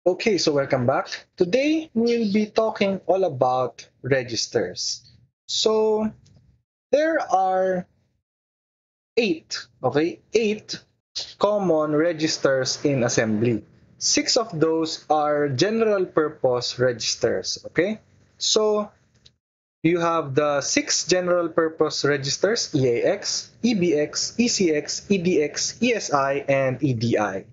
Okay, so welcome back. Today we'll be talking all about registers. So there are eight common registers in assembly. Six of those are general purpose registers. Okay, so you have the six general purpose registers: EAX, EBX, ECX, EDX, ESI, and EDI.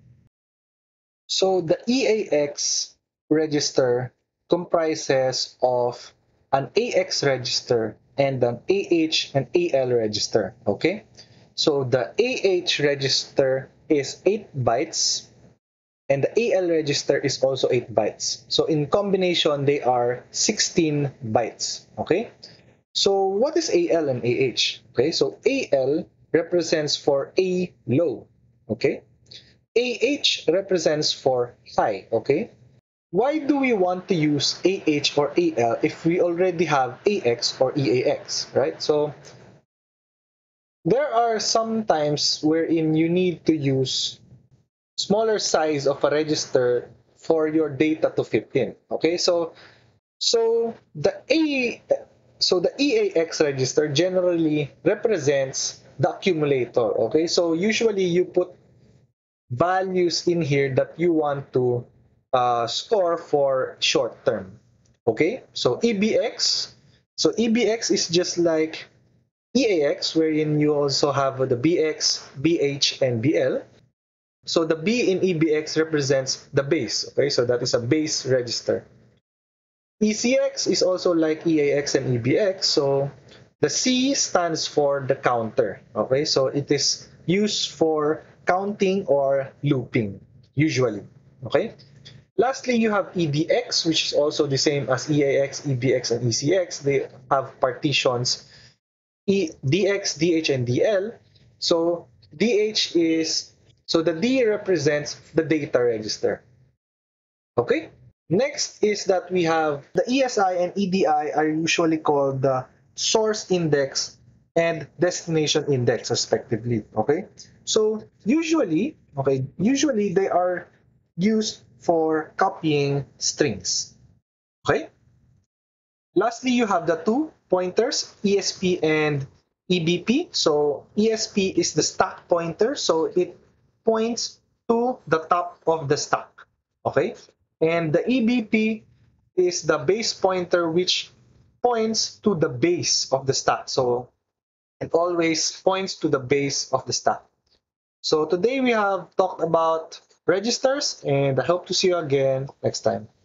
So the EAX register comprises of an AX register and an AH and AL register. Okay, so the AH register is 8 bytes and the AL register is also 8 bytes. So in combination, they are 16 bytes. Okay, so what is AL and AH? Okay, so AL represents for A low. Okay, AH represents for high, okay? Why do we want to use AH or AL if we already have AX or EAX, right? So there are some times wherein you need to use smaller size of a register for your data to fit in, okay? So the A so the EAX register generally represents the accumulator, okay? So usually you put values in here that you want to store for short term. Okay, so EBX. So EBX is just like EAX, wherein you also have the BX, BH, and BL. So the B in EBX represents the base. Okay, so that is a base register. ECX is also like EAX and EBX. So the C stands for the counter. Okay, so it is used for counting or looping, usually. Okay. Lastly, you have EDX, which is also the same as EAX, EBX, and ECX. They have partitions DX, DH, and DL. So DH is, so the D represents the data register. Okay. Next is that we have the ESI and EDI are usually called the source index and destination index respectively. Okay. So usually they are used for copying strings. Okay. Lastly, you have the two pointers, ESP and EBP. So ESP is the stack pointer, so it points to the top of the stack. Okay, and the EBP is the base pointer, which points to the base of the stack. So it always points to the base of the stack. So today we have talked about registers, and I hope to see you again next time.